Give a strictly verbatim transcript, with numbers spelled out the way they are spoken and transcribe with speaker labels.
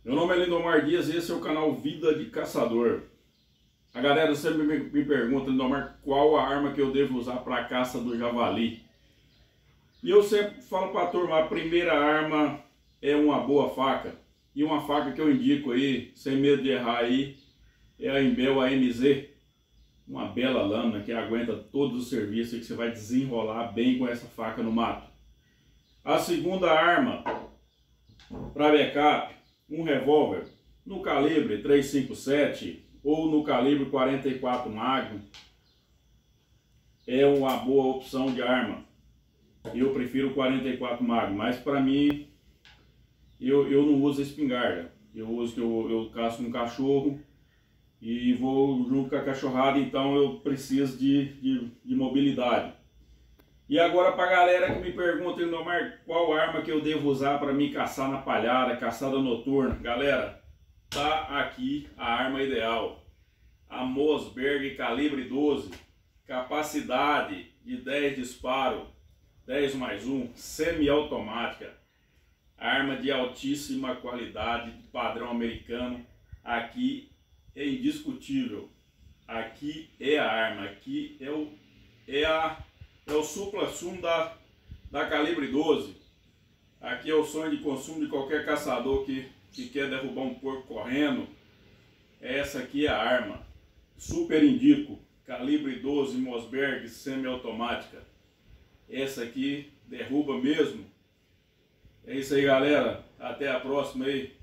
Speaker 1: Meu nome é Lindomar Dias e esse é o canal Vida de Caçador. A galera sempre me, me pergunta, Lindomar, qual a arma que eu devo usar para a caça do javali? E eu sempre falo para a turma, a primeira arma é uma boa faca. E uma faca que eu indico aí, sem medo de errar aí, é a Imbel A M Z. Uma bela lâmina que aguenta todos os serviços e que você vai desenrolar bem com essa faca no mato. A segunda arma para backup, um revólver no calibre três cinco sete ou no calibre quarenta e quatro Magnum, é uma boa opção de arma. Eu prefiro o quarenta e quatro Magnum, mas para mim eu, eu não uso espingarda. Eu uso que eu, eu caço um cachorro e vou junto com a cachorrada, então eu preciso de, de, de mobilidade. E agora para a galera que me pergunta, Lindomar, qual arma que eu devo usar para me caçar na palhada, caçada noturna? Galera, tá aqui a arma ideal. A Mossberg calibre doze, capacidade de dez disparos, dez mais um, semiautomática. Arma de altíssima qualidade, padrão americano. Aqui é indiscutível. Aqui é a arma, aqui é o é a é o supra-sumo da, da calibre doze. Aqui é o sonho de consumo de qualquer caçador que, que quer derrubar um porco correndo. Essa aqui é a arma. Super indico. Calibre doze Mossberg semiautomática. Essa aqui derruba mesmo. É isso aí, galera. Até a próxima aí.